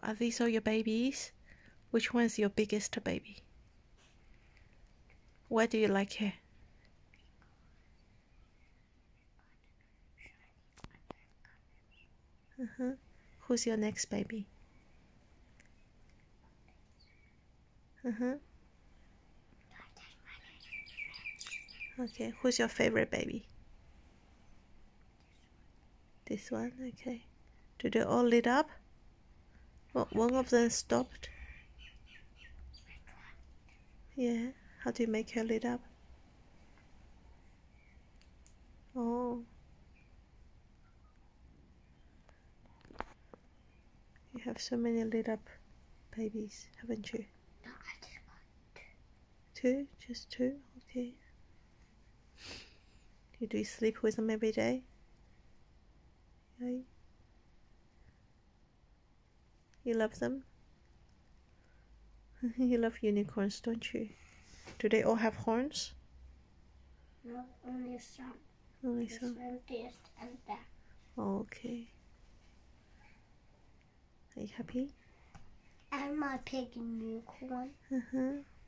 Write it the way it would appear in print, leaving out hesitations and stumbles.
are these all your babies? Which one's your biggest baby? Why do you like her? Who's your next baby? Okay, who's your favorite baby? This one, okay. Do they all lit up? Well, one of them stopped. Yeah, how do you make her lit up? Oh. You have so many lit up babies, haven't you? No, I just got two. Just two? Okay. Do you sleep with them every day? Yeah. You love them? You love unicorns, don't you? Do they all have horns? No, only some. Only This some. one, this, and that. Okay. Are you happy? And my pig unicorn.